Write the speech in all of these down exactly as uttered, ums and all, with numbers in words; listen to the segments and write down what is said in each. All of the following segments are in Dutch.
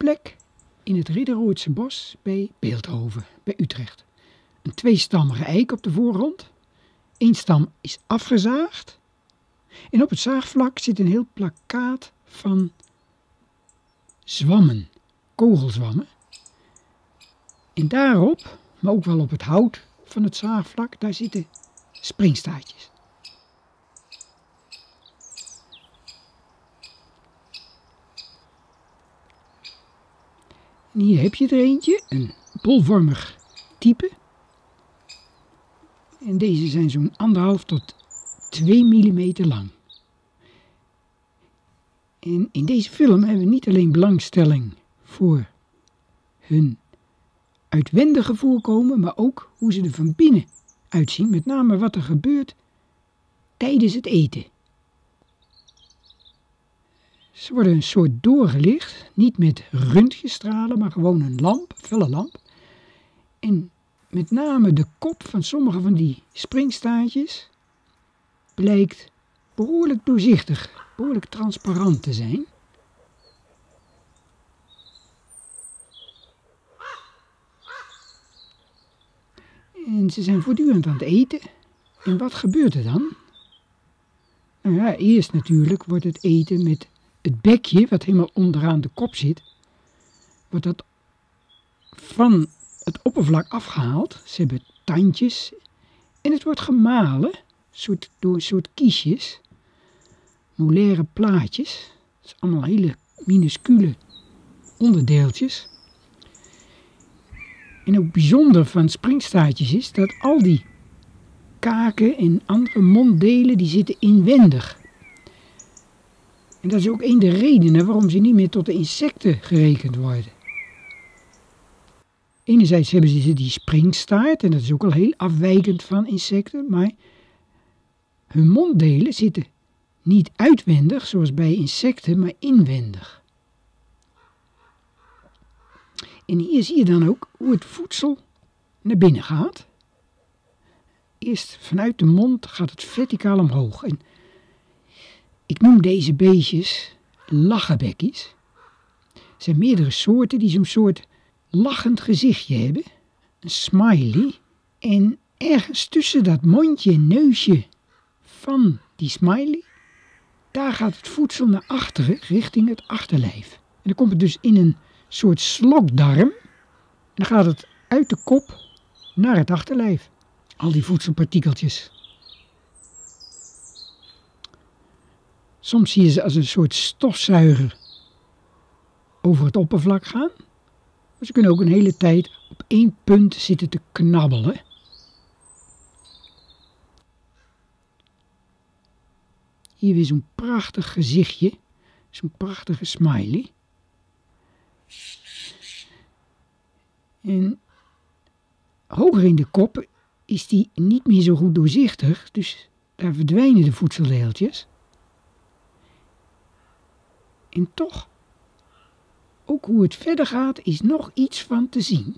plek in het Ridderoortse bos bij Beeldhoven, bij Utrecht. Een tweestammige eik op de voorgrond. Eén stam is afgezaagd. En op het zaagvlak zit een heel plakkaat van zwammen, kogelzwammen. En daarop, maar ook wel op het hout van het zaagvlak, daar zitten springstaartjes. En hier heb je er eentje, een bolvormig type. En deze zijn zo'n anderhalf tot twee millimeter lang. En in deze film hebben we niet alleen belangstelling voor hun uitwendige voorkomen, maar ook hoe ze er van binnen uitzien. Met name wat er gebeurt tijdens het eten. Ze worden een soort doorgelicht, niet met röntgenstralen, maar gewoon een lamp, een felle lamp. En met name de kop van sommige van die springstaartjes blijkt behoorlijk doorzichtig, behoorlijk transparant te zijn. En ze zijn voortdurend aan het eten. En wat gebeurt er dan? Nou ja, eerst natuurlijk wordt het eten met het bekje, wat helemaal onderaan de kop zit, wordt dat van het oppervlak afgehaald. Ze hebben tandjes en het wordt gemalen soort, door een soort kiesjes, molaire plaatjes. Dat zijn allemaal hele minuscule onderdeeltjes. En ook bijzonder van springstaartjes is dat al die kaken en andere monddelen die zitten inwendig. En dat is ook een der redenen waarom ze niet meer tot de insecten gerekend worden. Enerzijds hebben ze die springstaart en dat is ook al heel afwijkend van insecten, maar hun monddelen zitten niet uitwendig zoals bij insecten, maar inwendig. En hier zie je dan ook hoe het voedsel naar binnen gaat. Eerst vanuit de mond gaat het verticaal omhoog. En ik noem deze beestjes lachenbekkies. Er zijn meerdere soorten die zo'n soort lachend gezichtje hebben. Een smiley. En ergens tussen dat mondje en neusje van die smiley, daar gaat het voedsel naar achteren, richting het achterlijf. En dan komt het dus in een soort slokdarm. En dan gaat het uit de kop naar het achterlijf. Al die voedselpartikeltjes. Soms zie je ze als een soort stofzuiger over het oppervlak gaan. Maar ze kunnen ook een hele tijd op één punt zitten te knabbelen. Hier weer zo'n prachtig gezichtje. Zo'n prachtige smiley. En hoger in de kop is die niet meer zo goed doorzichtig. Dus daar verdwijnen de voedseldeeltjes. En toch, ook hoe het verder gaat, is nog iets van te zien.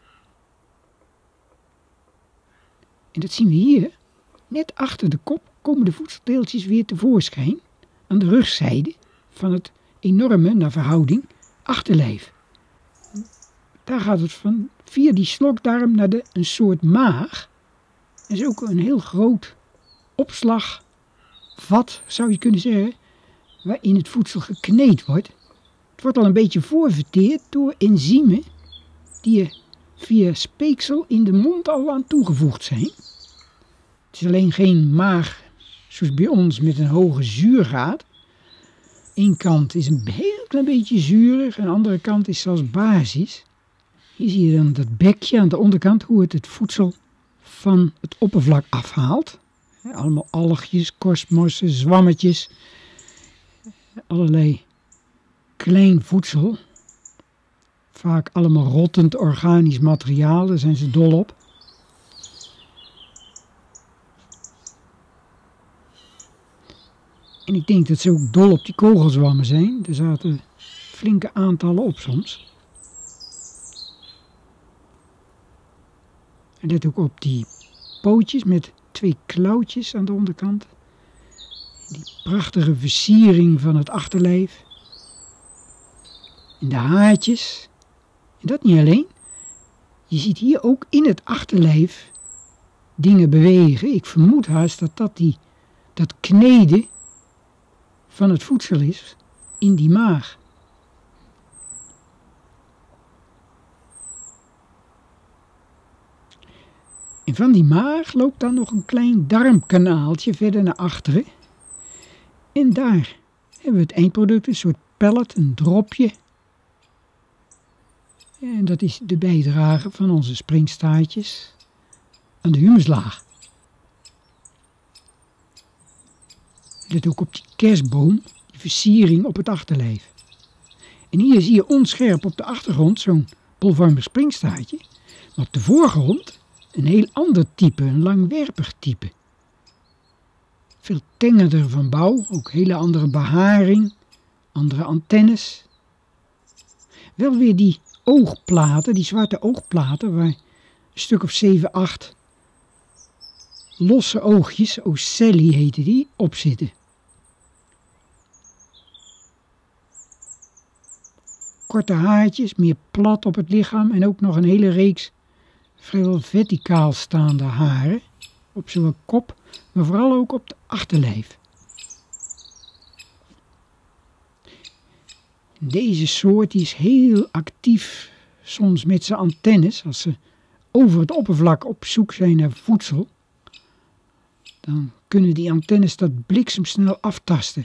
En dat zien we hier. Net achter de kop komen de voedseldeeltjes weer tevoorschijn. Aan de rugzijde van het enorme, naar verhouding, achterlijf. Daar gaat het van via die slokdarm naar de, een soort maag. Dat is ook een heel groot opslagvat, zou je kunnen zeggen, waarin het voedsel gekneed wordt. Het wordt al een beetje voorverteerd door enzymen die er via speeksel in de mond al aan toegevoegd zijn. Het is alleen geen maag zoals bij ons met een hoge zuurgraad. Eén kant is een heel klein beetje zuurig en de andere kant is zelfs basis. Hier zie je dan dat bekje aan de onderkant, hoe het het voedsel van het oppervlak afhaalt. Allemaal algjes, korstmossen, zwammetjes. Allerlei klein voedsel. Vaak allemaal rottend organisch materiaal, daar zijn ze dol op. En ik denk dat ze ook dol op die kogelzwammen zijn. Er zaten flinke aantallen op soms. En let ook op die pootjes met twee klauwtjes aan de onderkant. Die prachtige versiering van het achterlijf. en de haartjes. En dat niet alleen. Je ziet hier ook in het achterlijf dingen bewegen. Ik vermoed haast dat dat die, dat kneden van het voedsel is in die maag. En van die maag loopt dan nog een klein darmkanaaltje verder naar achteren. En daar hebben we het eindproduct, een soort pellet, een dropje. En dat is de bijdrage van onze springstaartjes aan de humuslaag. Let ook op die kerstboom, die versiering op het achterlijf. En hier zie je onscherp op de achtergrond zo'n bolvormig springstaartje. Maar op de voorgrond een heel ander type, een langwerpig type. Veel tengerder van bouw, ook hele andere beharing, andere antennes. Wel weer die oogplaten, die zwarte oogplaten, waar een stuk of zeven, acht losse oogjes, ocelli heten die, op zitten. Korte haartjes, meer plat op het lichaam en ook nog een hele reeks vrijwel verticaal staande haren op zowel kop, maar vooral ook op het achterlijf. Deze soort die is heel actief, soms met zijn antennes, als ze over het oppervlak op zoek zijn naar voedsel. Dan kunnen die antennes dat bliksemsnel aftasten.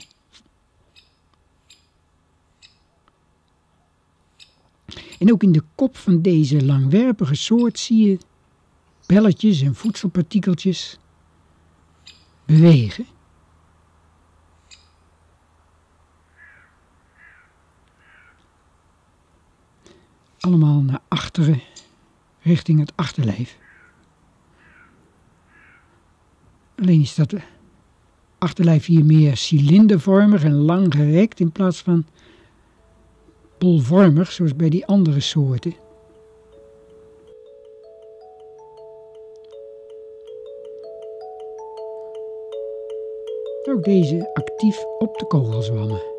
En ook in de kop van deze langwerpige soort zie je belletjes en voedselpartikeltjes bewegen. Allemaal naar achteren, richting het achterlijf. Alleen is dat achterlijf hier meer cilindervormig en lang gerekt in plaats van bolvormig, zoals bij die andere soorten. Ook deze actief op de kogelzwammen.